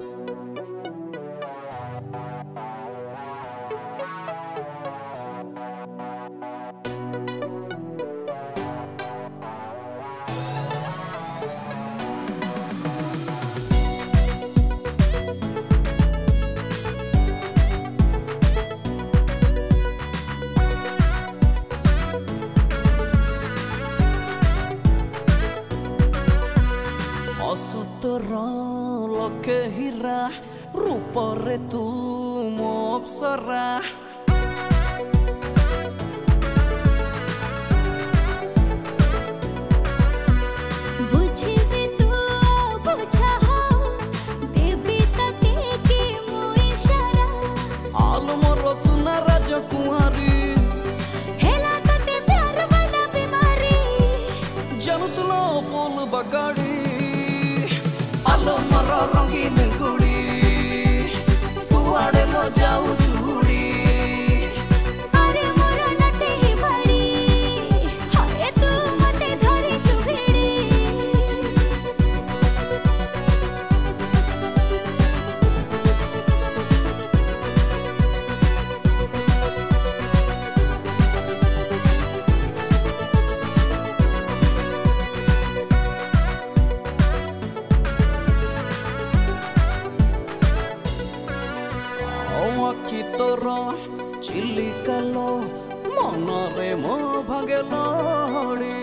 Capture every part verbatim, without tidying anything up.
लके हीरा रूपरे तू मो अप्सरा बुझिबे तू बुझा हो देवी तते की मो इशारा आलो मोर सुना राजकुमारी हेला तते प्यार वाला बीमारी जानू तुला फूल बगाड़ी आलो मोर रंगीन गुड़ी कुआड़े लो जाऊ चूड़ी अरे मोर नटे ही बड़ी हाय तू मते धरे चुभिड़ी आखि तोर चिलिकालो मनरे मो भागेली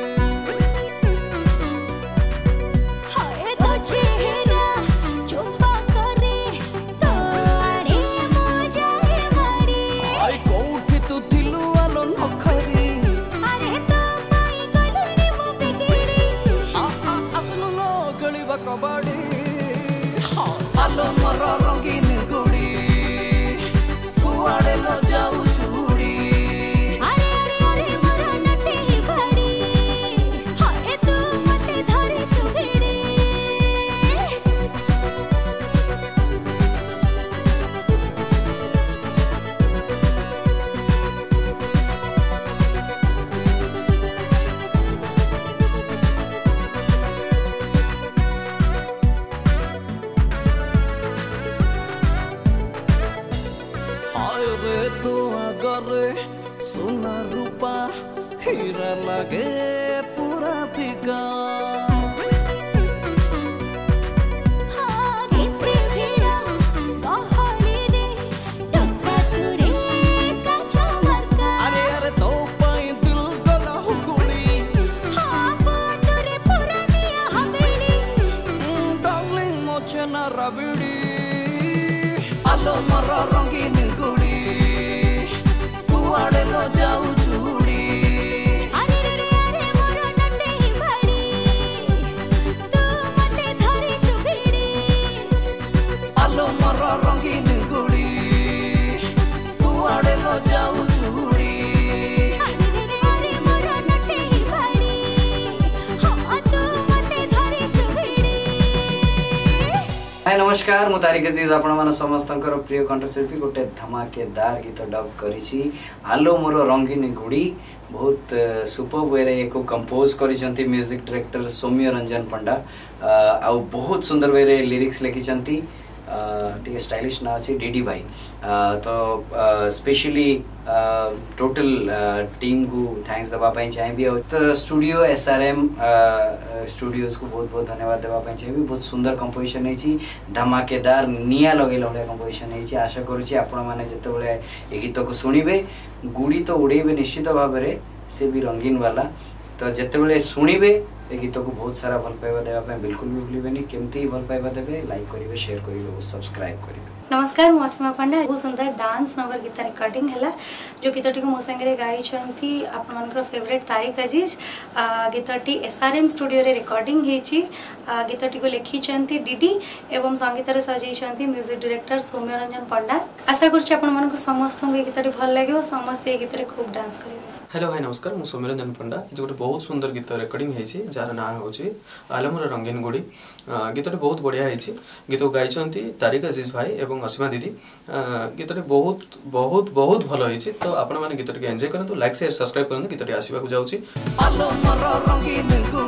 हाय तो चेहरा चुंबा करे तो आड़े मो जाए मड़ी आई कोठी तू थिलु आलो नखरी अरे तो पाई गलनी मो बिगड़ी आ आ असलो लो गळीबा कबाडी हाँ आलो मोर रंगीन गुड़ी कुआड़े लो जाऊ चूड़ी अरे अरे अरे मोर नटे ही बड़ी हाय तू मते धरे चुभिड़ी हाय रे तो अगरे सोना रूपा हीरा लगे पूरा फिका हाँ गीते भिड़ा गहली रे टक्का तुरे काचा मरका अरे अरे तो पाई दिल गला हुगुड़ी हाँ तुरे पुरानिया हवेली डार्लिंग मोचे ना रबिड़ी आलो मोर रंगीन गुड़ी कुआड़े लो जाऊ चूड़ी अरे रे रे अरे मोर नटे ही बड़ी तू मते धरे चुभिड़ी आलो मोर रंगीन गुड़ी कुआड़े लो जाऊ चूड़ी अरे रे रे अरे मोर नटे ही बड़ी हाँ तू मते धरे चुभिड़ी हाय नमस्कार मु तारिक अजीज आपण मन समस्तंकर प्रिय कंठशिल्पी गोटे धमाकेदार गीत डब करिछि आलो मोर रंगीन गुड़ी बहुत सुपर वे को कंपोज करिसंती म्यूजिक डायरेक्टर सौम्य रंजन पंडा आ बहुत सुंदर वे लिरिक्स लिखिसंती टी स्टाइलिश ना अच्छी डीडी भाई तो स्पेशली टोटल टीम को थैंक्स देवाई चाहिए तो स्टूडियो एसआरएम स्टूडियोज को बहुत बहुत धन्यवाद देवाई चाहिए बहुत सुंदर कंपोजिशन है धमाकेदार निया लगेला भाया कंपोजिशन है आशा करुँच आपण मैंने जिते ये गीत को शुणे गुड़ी तो उड़ेबे निश्चित भाव में से भी रंगीन वाला तो जिते शुणे ए गीत को बहुत सारा भल पाइबा देवा बिल्कुल भी भूलिबेनी केमती भल पाइबा देबे लाइक करिवे शेयर करिवे सब्सक्राइब करिवे। नमस्कार मु अस्मा पंडा बहुत सुंदर डांस नंबर गीत रिकॉर्डिंग है जो गीतटी को मो संगे गाई आपनकर फेवरेट तारिक अजीज गीतटी एसआरएम स्टूडियो रे रिकॉर्डिंग होती गीतटी को लिखी डीडी एवं संगीत सजाई म्यूजिक डायरेक्टर सौम्य रंजन पंडा आशा कर समस्त गीतटी भल लगे समस्त गीत खूब डांस करेंगे। हेलो हाय नमस्कार मु सौम्य रंजन पंडा जो गोटे बहुत सुंदर गीत रेकर्डिंग होती जार ना हूँ आलो मोर रंगीन गुड़ी गीतटे बहुत बढ़िया होती गीत गाई तारिक अजीज भाई एवं असीमा दीदी गीतटे बहुत बहुत बहुत भल होती तो आपण मैंने गीतटी एंजॉय करूँ लाइक शेयर सब्सक्राइब करूँ गीतटी आसवाक जाऊँगी।